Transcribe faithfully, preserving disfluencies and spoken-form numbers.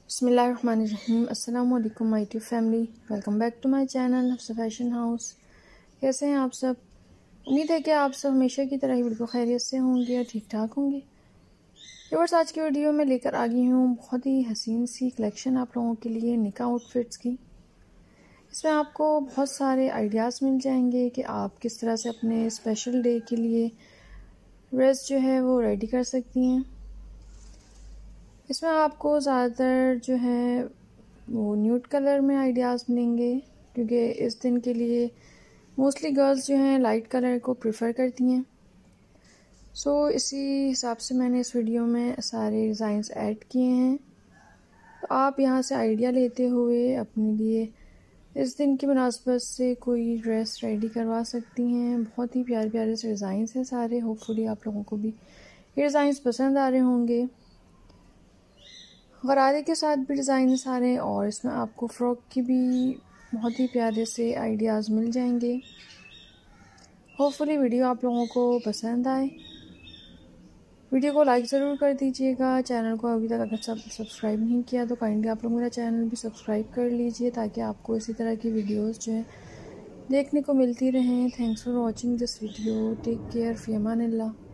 बिस्मिल्लाहिर्रहमानिर्रहीम। अस्सलाम वालेकुम my YouTube family, welcome back to my channel Hafsa Fashion House. कैसे हैं आप सब? उम्मीद है कि आप सब हमेशा की तरह ही बिल्कुल खैरियत से होंगे और ठीक ठाक होंगे। व्यूअर्स, आज की वीडियो में लेकर आ गई हूँ बहुत ही हसीन सी कलेक्शन आप लोगों के लिए निका आउटफिट्स की। इसमें आपको बहुत सारे आइडियाज़ मिल जाएंगे कि आप किस तरह से अपने स्पेशल डे के लिए ड्रेस जो है वो रेडी कर सकती हैं। इसमें आपको ज़्यादातर जो है वो न्यूड कलर में आइडियाज़ मिलेंगे, क्योंकि इस दिन के लिए मोस्टली गर्ल्स जो हैं लाइट कलर को प्रेफर करती हैं। सो so, इसी हिसाब से मैंने इस वीडियो में सारे डिज़ाइंस ऐड किए हैं। तो आप यहाँ से आइडिया लेते हुए अपने लिए इस दिन की मुनासबत से कोई ड्रेस रेडी करवा सकती हैं। बहुत ही प्यारे प्यारे से डिज़ाइंस हैं सारे। होपफुली आप लोगों को भी ये डिज़ाइंस पसंद आ रहे होंगे। गरारे के साथ भी डिज़ाइन सारे, और इसमें आपको फ्रॉक की भी बहुत ही प्यारे से आइडियाज़ मिल जाएंगे। होपफुली वीडियो आप लोगों को पसंद आए। वीडियो को लाइक ज़रूर कर दीजिएगा। चैनल को अभी तक अगर सब सब्सक्राइब नहीं किया तो काइंडली आप लोग मेरा चैनल भी सब्सक्राइब कर लीजिए, ताकि आपको इसी तरह की वीडियोस जो है देखने को मिलती रहें। Thanks for watching this video. Take care, फ़ी अमान अल्लाह।